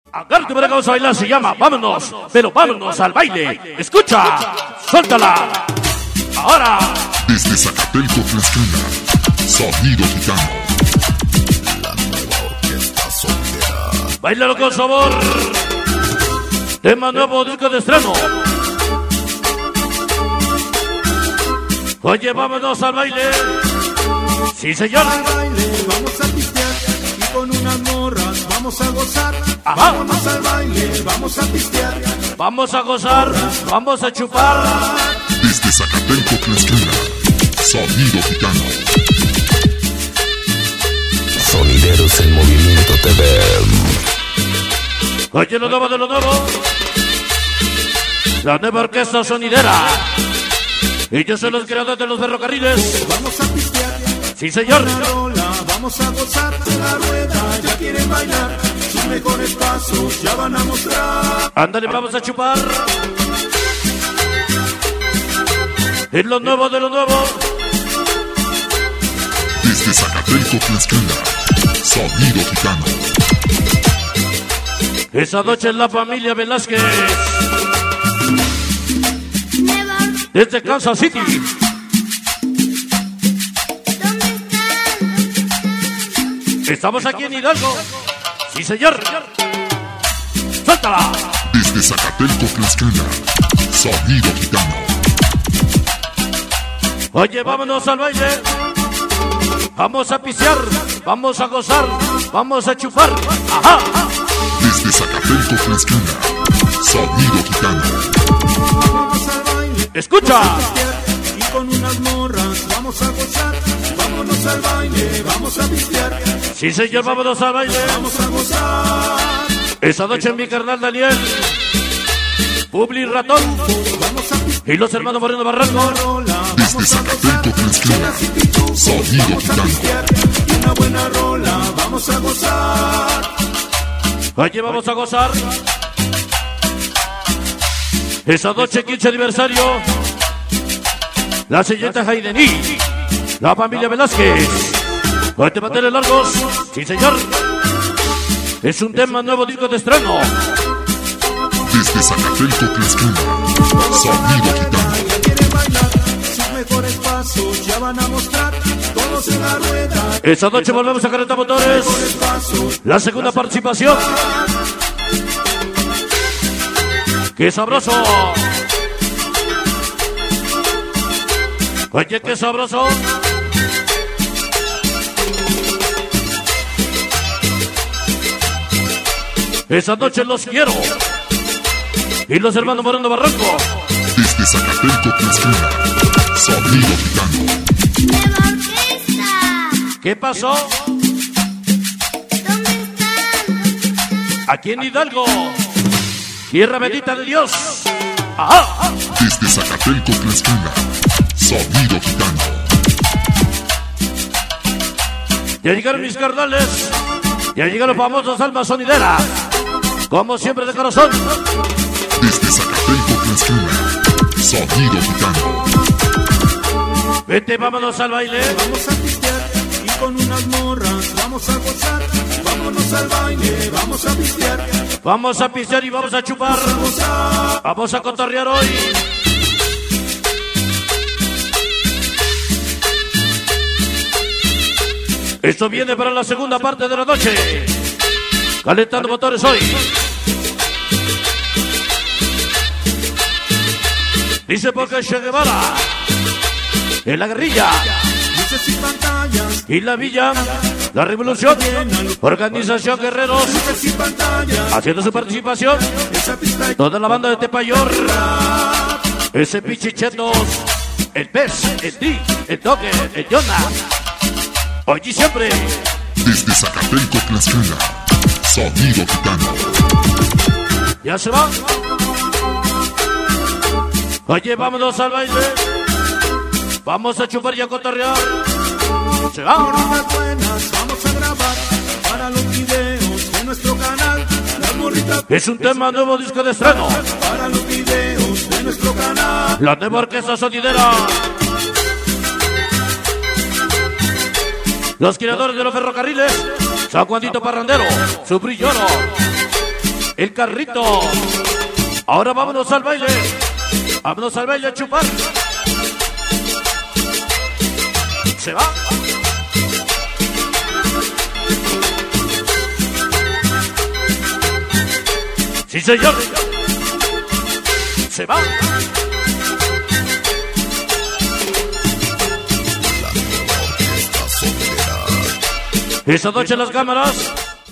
Agárrate para que vamos a bailar, se llama Vámonos, pero vámonos al baile. Escucha, suéltala. Ahora. Desde Zacatelco, Tlaxcala, Sonido Gitano. La nueva orquesta soltera. Báilalo con sabor. Tema nuevo, disco de estreno. Oye, vámonos al baile. Sí, señor. Al baile vamos a pistear y con unas morras vamos a gozar. Ajá. Vámonos al baile, vamos a pistear. Vamos a gozar, vamos a chupar. Desde Zacatelco, Tlaxcala, Sonido Gitano. Sonideros en Movimiento TV. Oye, lo nuevo de lo nuevo. La nueva orquesta sonidera. Y yo soy los creadores de los ferrocarriles. Vamos a pistear. Sí, señor. Una rola, vamos a gozar. La rueda ya quieren bailar. Sus mejores pasos ya van a mostrar. Ándale, vamos a chupar. Es lo nuevo de lo nuevo. Desde Zacatelco, Tlaxcala, Sonido Gitano. Esa noche es la familia Velázquez. Desde Kansas City. Estamos aquí en Hidalgo. Sí, señor. Suéltala. Desde Zacatelco, Tlaxcala, Sonido Gitano. Oye, vámonos al baile. Vamos a pisear, vamos a gozar, vamos a chupar. Ajá. Desde Zacatelco, Tlaxcala, Sonido Gitano. Vamos al baile. Escucha. Y con unas morras vamos a gozar. Vámonos al baile, vamos a pistear. Sí, señor, vámonos al baile. Vamos a gozar. Esa noche mi carnal Daniel, Publi Ratón Vamos a pistear. y los hermanos Moreno Barranco. Desde Zacatelco, Tlaxcala, Sonido Vamos a Gitano. pistear. Y una buena rola vamos a gozar. Oye, vamos a gozar. Esa noche 15 aniversario. La señorita Haydení, la familia Velázquez. Oye, mantener largos. Sí, señor. Es un tema nuevo, disco de estreno. Desde Zacatelco, Tlaxcala, Sonido Gitano. Ya quieren bailar. Sus mejores pasos ya van a mostrar. Todos en la rueda. Esa noche volvemos a calentar motores. Mejores pasos. La segunda participación. ¡Qué sabroso! Oye, qué sabroso. Esa noche los quiero. Y los hermanos Moreno Barranco. Desde Zacatelco, Tlaxcala, Sonido Gitano. ¡Nueva orquesta! ¿Qué pasó? ¿Dónde están? Aquí en Hidalgo. Tierra bendita de Dios. ¡Ajá! Desde Zacatelco, Tlaxcala, Sonido Gitano. Ya llegaron mis carnales. Ya llegaron los famosos almas sonideras. Como siempre de corazón. Desde Zacatelco, Tlaxcala, Sonido Gitano. Vete, vámonos al baile. Vamos a pistear y con unas morras vamos a gozar. Vámonos al baile, vamos a pistear. Vamos a pistear y vamos a chupar. Vamos a cotorrear hoy. Esto viene para la segunda parte de la noche. Calentando motores hoy. Dice porque Che Guevara en la guerrilla Luces y pantallas, y la villa, la revolución, organización Guerreros, luces y pantallas. haciendo su participación. Esa pista Toda la banda de Tepayor, ese Pichichetos, el Pez, el Tri, el Toque, el Yona. Hoy y siempre. Desde Zacatelco, Tlaxcala, Sonido Gitano. Ya se va. Oye, vámonos al baile. Vamos a chupar y a cotorrear. Se va. unas buenas vamos a grabar para los videos de nuestro canal. Las morritas Es un tema nuevo, disco de estreno. para los videos de nuestro canal. La nueva orquesta sonidera. Los creadores de los ferrocarriles. San Juanito Parrandero. Su brilloro. el carrito. Ahora vámonos al baile. Vámonos al baile a chupar. Se va. Sí, señor. Se va. Esta noche las cámaras